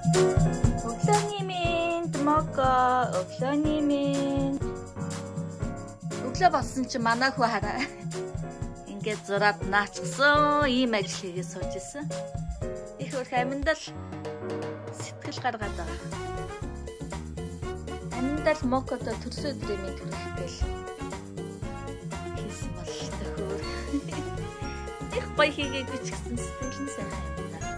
өглөөний минь Моко өглөөний минь өглөө болсон чи манай хүү хараа ингээд зураад наачсан ийм ажил хийгээд сууж исэн. Их өөр аминдал сэтгэл гаргаад байгаа. Аминдал Мокодо төрсөн өдрийн минь төрөхгээл хийсэн бол төхөр. Их гоё хийгээгүй ч гэсэн сэтгэл нь сайхан юм да.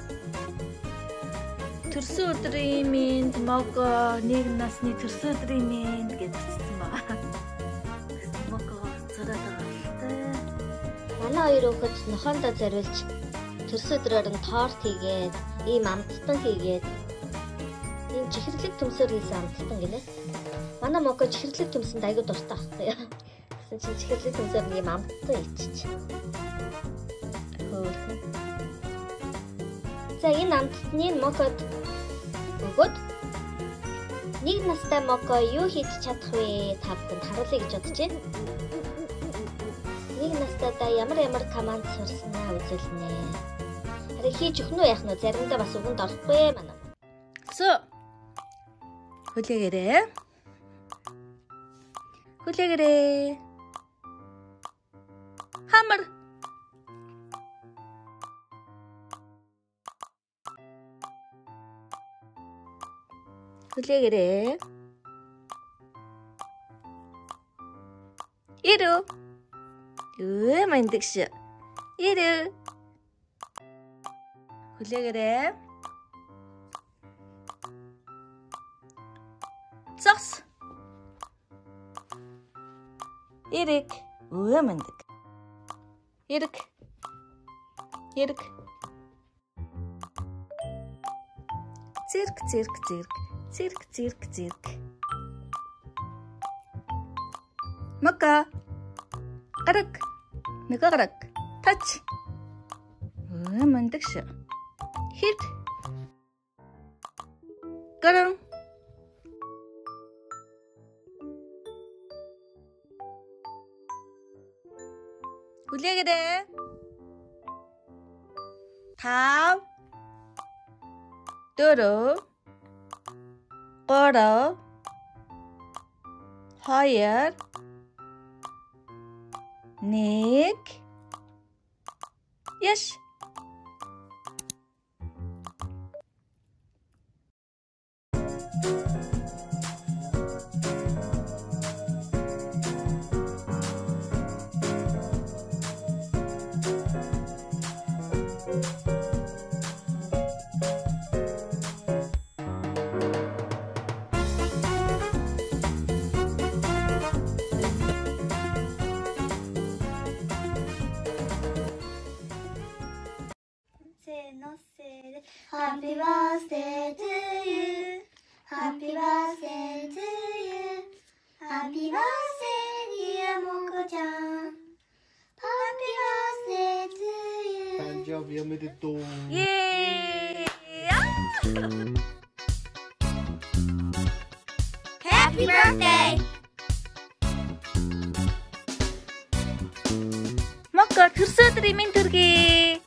Төрсөн өдрийн минь Моко нэг насны төрсөн өдрийн минь гэж бичсэн баа. Моко зураад байгаа. Манай хоёр хүүхэд нохоондоо зориулж төрсөн өдрөөр нь торт хийгээд, ийм амттан хийгээд, ийм чихэрлэг төмсөөр хийсэн амттан гинэ. Манай Моко чихэрлэг төмсөнд аягүй дуртай байхгүй юу? Гэсэн чинь чихэрлэг төмсөөр нь ийм амттан ичиж. Хөөрхөн. За энэ амттныг Мокод өгөөд нэг настай Моко юу хийж чадах вэ? Та бүхэнд харуулъя гэж бодож байна. Нэг настайдаа ямар команд сурснаа үзүүлнэ. Харин хийж өгнө уу яах нь заримдаа бас өгөнд орохгүй манай. Хүлээгээрээ. Хүлээгээрээ. Хамар. Хүлээгээрээ. Ирүү. Мандагш. Ирүү. Хүлээгээрээ. Цогс. Ирэг. Мандаг. Ирэг. Ирэг. Цирк. Моко. Гараг. Нөгөө гараг. Тач. Мандагш. Хит. Гаран. Хүлээгээрээ. 5 4 3 2 1 Яш. Happy birthday to you. Happy birthday to you. Happy birthday, dear Moko-chan. Happy birthday to you. 誕生日おめでとう。 イエーイ。 Happy birthday. Моко төрсөн өдрийн минь төргий.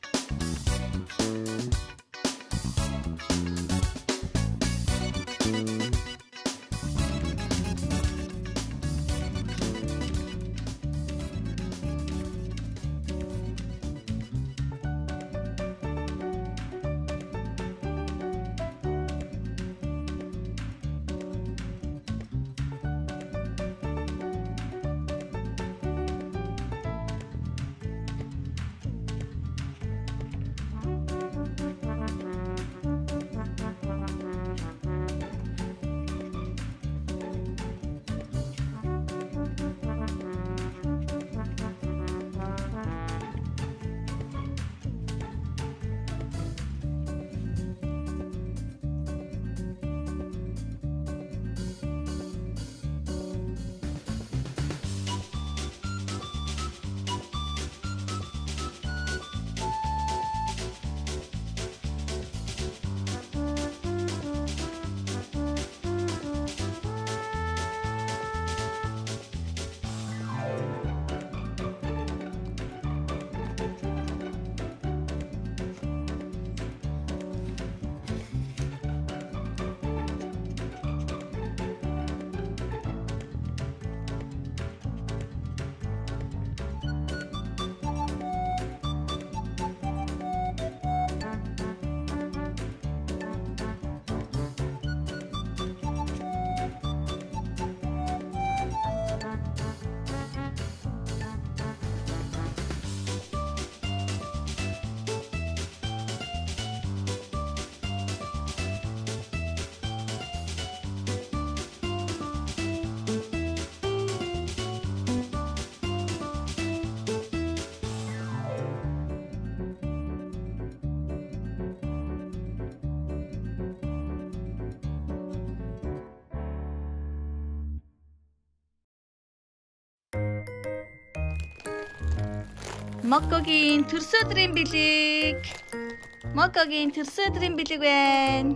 Моккогийн төрсөн өдрийн бэлэг. Моккогийн төрсөн өдрийн бэлэг байна.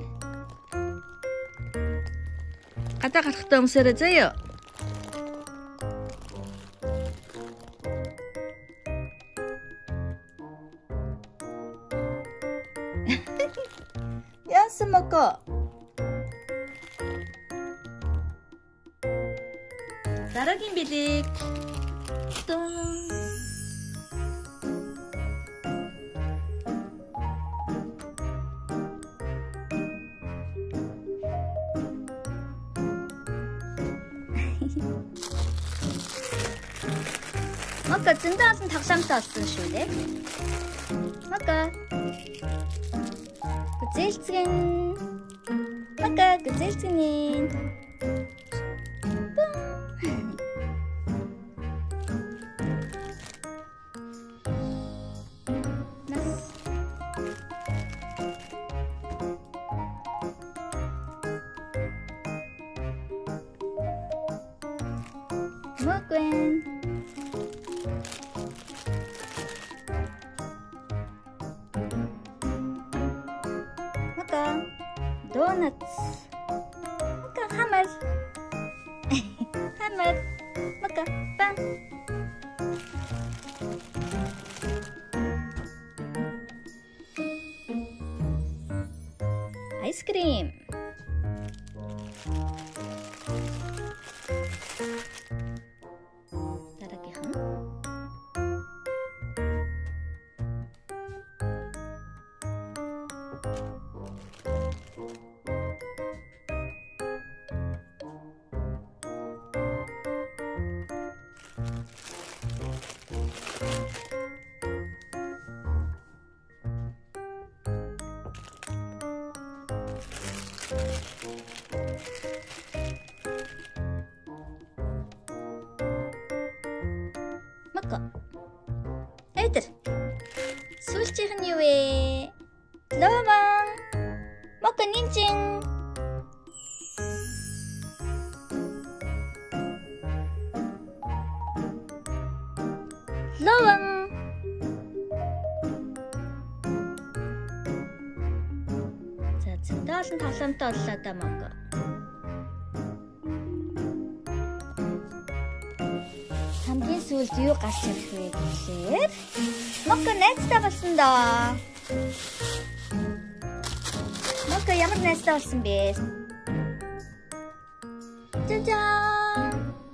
Гадаа гарахтаа өмсөөрэй заяа. Яасан Мокко? Дараагийн бэлэг. Мокко зөндөө олон тоглоомтой болсон шүү дээ. Мокко. Гүзэлцгэн. Мокко гүзэлцгэн. Mokwen. Mokko. Donuts. Mokko hammer. Hammer. Mokko pan. Ice cream. Mokko. Эдэр. Сүүлчийнх нь юу вэ? Ловон. Mokko нинжин. Ловон. За зөндөө олон тоглоомтой боллоо да Mokko. Хамгийн сүүлд юу гарч ирэх вэ гэхээр Mokko найзтай болсон доо. Mokko ямар найзтай болсон бэ? Жажаа.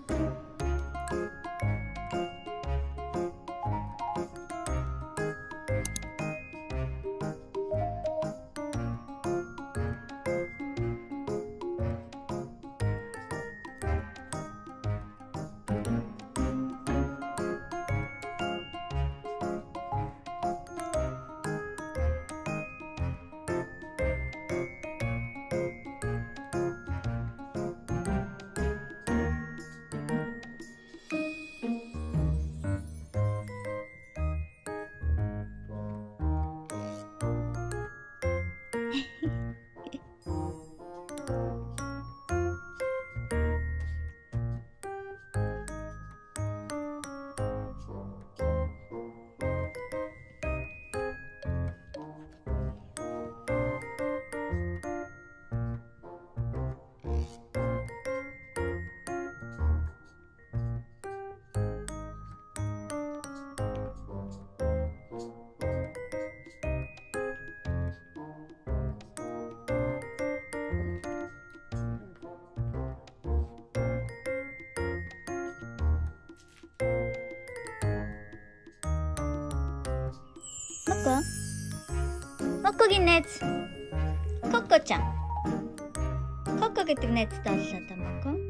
Mokko. Mokkoгийн найз. Kokko-chan. Kokko гэдэг найзтай боллоо да Mokko.